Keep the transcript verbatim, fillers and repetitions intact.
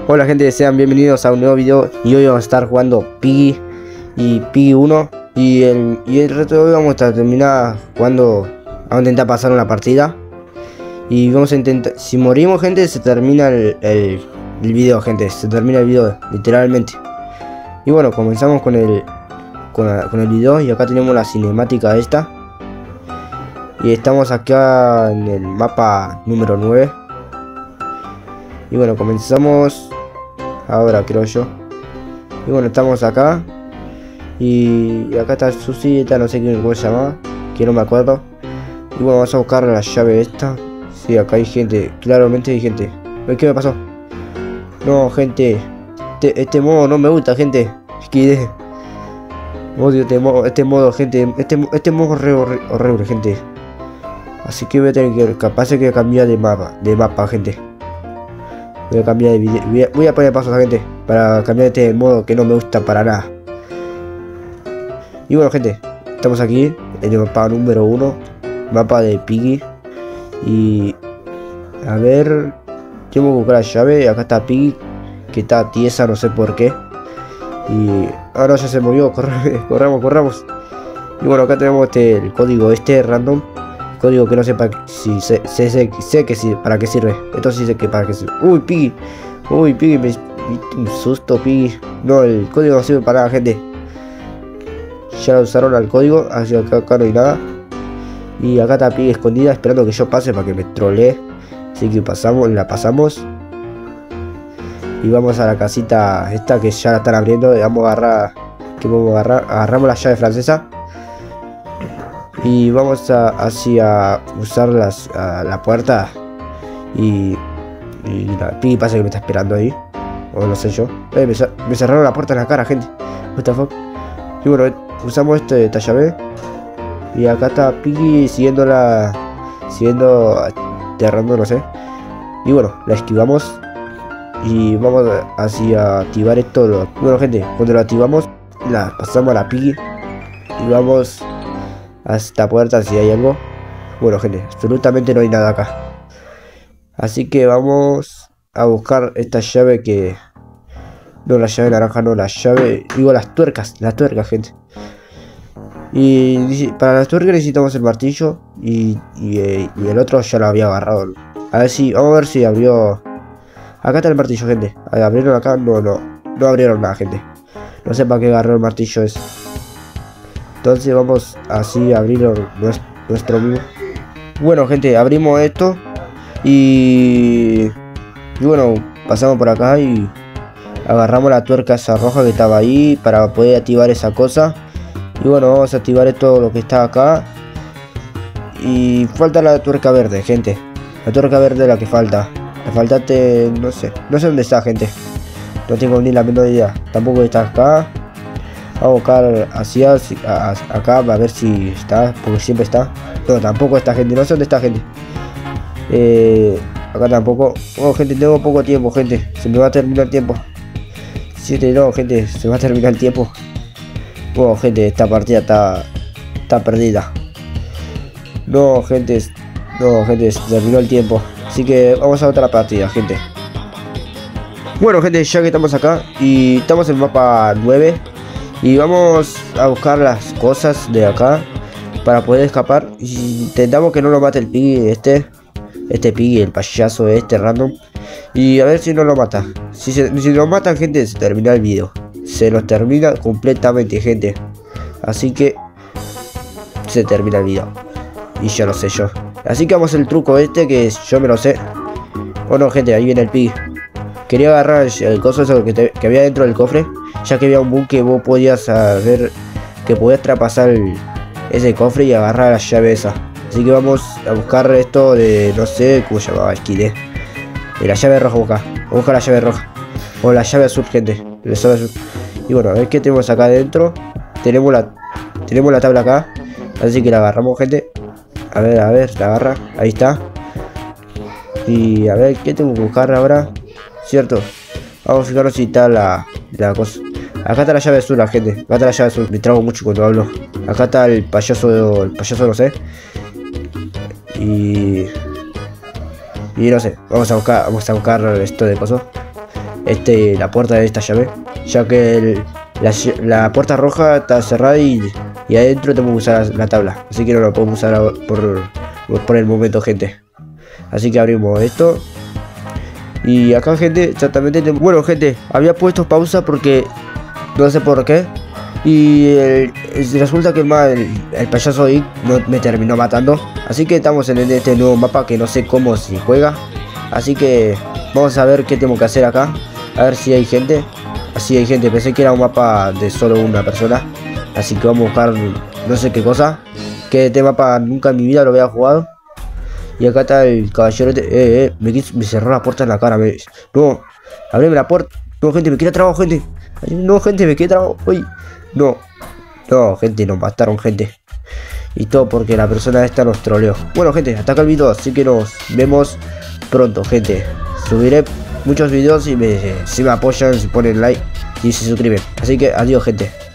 Hola gente, sean bienvenidos a un nuevo video. Y hoy vamos a estar jugando Piggy y Piggy uno. Y el, y el resto de hoy vamos a terminar jugando. Vamos a intentar pasar una partida. Y vamos a intentar, si morimos gente, se termina el, el, el video gente. Se termina el video, literalmente. Y bueno, comenzamos con el con, la, con el video. Y acá tenemos la cinemática esta. Y estamos acá en el mapa número nueve. Y bueno, comenzamos ahora, creo yo. Y bueno, estamos acá. Y acá está Susi, no sé cómo se llama, que no me acuerdo. Y bueno, vamos a buscar la llave esta. Sí, acá hay gente, claramente hay gente. ¿Qué me pasó? No, gente, Este, este modo no me gusta, gente. Esquide. Odio este modo, este modo, gente. Este, este modo es horrible, horrible, gente. Así que voy a tener que, capaz de que cambiar de mapa, de mapa, gente. Voy a cambiar de video. Voy a, voy a poner pasos a gente para cambiar este modo que no me gusta para nada. Y bueno, gente, estamos aquí en el mapa número uno, mapa de Piggy. Y a ver, tengo que buscar la llave. Acá está Piggy, que está tiesa, no sé por qué. Y ahora ya se movió. Corre, corramos, corramos. Y bueno, acá tenemos este el código este random. Código que no sé para si sé, sé, sé, sé que sí, para qué sirve. Esto sí sé que para qué sirve. Uy, Piggy. Uy, Piggy, me un susto, Piggy. No, el código no sirve para nada, gente. Ya lo usaron al código, así que acá, acá no hay nada. Y acá está Piggy escondida esperando que yo pase para que me trolee. Así que pasamos, la pasamos. Y vamos a la casita esta que ya la están abriendo. Y vamos a agarrar. Que vamos a agarrar. Agarramos la llave francesa. Y vamos a hacia usar las, a la puerta. Y, y la Piggy pasa que me está esperando ahí. O no sé yo. Eh, me, me cerraron la puerta en la cara, gente. What the fuck. Y bueno, usamos este, esta llave. Y acá está Piggy siguiendo la. Siguiendo. Aterrando, no sé. Y bueno, la esquivamos. Y vamos hacia activar esto. Lo, bueno, gente, cuando lo activamos, la pasamos a la Piggy. Y vamos a esta puerta si hay algo. Bueno, gente, absolutamente no hay nada acá. Así que vamos a buscar esta llave que... No, la llave naranja, no, la llave... Digo, las tuercas, las tuercas, gente. Y para las tuercas necesitamos el martillo. Y, y, eh, y el otro ya lo había agarrado. A ver si... Vamos a ver si abrió... Acá está el martillo, gente. ¿Abrieron acá? No, no. No abrieron nada, gente. No sé para qué agarró el martillo ese. Entonces vamos así a abrir nuestro mismo. Bueno, gente, abrimos esto. Y... Y bueno, pasamos por acá y... Agarramos la tuerca esa roja que estaba ahí para poder activar esa cosa. Y bueno, vamos a activar esto lo que está acá. Y falta la tuerca verde, gente. La tuerca verde es la que falta. La faltaste, no sé. No sé dónde está, gente. No tengo ni la menor idea. Tampoco está acá. Vamos a buscar hacia, acá a ver si está. Porque siempre está. No, tampoco está, gente. No sé dónde está, gente. Eh, acá tampoco. Oh, gente, tengo poco tiempo, gente. Se me va a terminar el tiempo. siete, no, gente. Se va a terminar el tiempo. Bueno, gente, esta partida está, está perdida. No, gente. No, gente, se terminó el tiempo. Así que vamos a otra partida, gente. Bueno, gente, ya que estamos acá. Y estamos en el mapa nueve. Y vamos a buscar las cosas de acá para poder escapar. Y intentamos que no lo mate el Piggy este. Este Piggy, el payaso este random. Y a ver si no lo mata. Si, se, si lo matan, gente, se termina el video. Se nos termina completamente, gente. Así que se termina el video. Y ya lo sé yo. Así que vamos al truco este que yo me lo sé. Oh no, gente, ahí viene el Piggy. Quería agarrar el, el coso eso que, te, que había dentro del cofre. Ya que había un bug que vos podías saber que podías traspasar el, ese cofre y agarrar la llave esa. Así que vamos a buscar esto de, no sé cómo se llamaba, esquilé. De la llave roja, busca. Busca la llave roja. O la llave azul, gente. La llave azul. Y bueno, a ver qué tenemos acá adentro. Tenemos la, tenemos la tabla acá. Así que la agarramos, gente. A ver, a ver, la agarra. Ahí está. Y a ver, ¿qué tengo que buscar ahora? Cierto. Vamos a fijarnos si está la, la cosa. Acá está la llave azul, la gente. Acá está la llave azul. Me trago mucho cuando hablo. Acá está el payaso. El payaso, no sé. Y... Y no sé. Vamos a buscar. Vamos a buscar esto de coso. este, la puerta de esta llave, ya que el, la, la puerta roja está cerrada y, y adentro tengo que usar la, la tabla, así que no lo podemos usar por, por el momento, gente. Así que abrimos esto. Y acá, gente, exactamente. Bueno, gente, había puesto pausa porque no sé por qué. Y el, el, resulta que el, el, el payaso ahí no, me terminó matando. Así que estamos en este nuevo mapa que no sé cómo se juega. Así que vamos a ver qué tengo que hacer acá. A ver si hay gente. Así hay gente, pensé que era un mapa de solo una persona. Así que vamos a buscar no sé qué cosa. Que este mapa nunca en mi vida lo había jugado. Y acá está el caballero. De, eh, eh, me, me cerró la puerta en la cara. Me, no, abreme la puerta. No, gente, me queda trabajo, gente. No, gente, me queda trabajo. Uy, no, no, gente, nos mataron, gente. Y todo porque la persona esta nos troleó. Bueno, gente, hasta acá el video. Así que nos vemos pronto, gente. Subiré muchos videos y me, si me apoyan, si ponen like y se suscriben. Así que adiós, gente.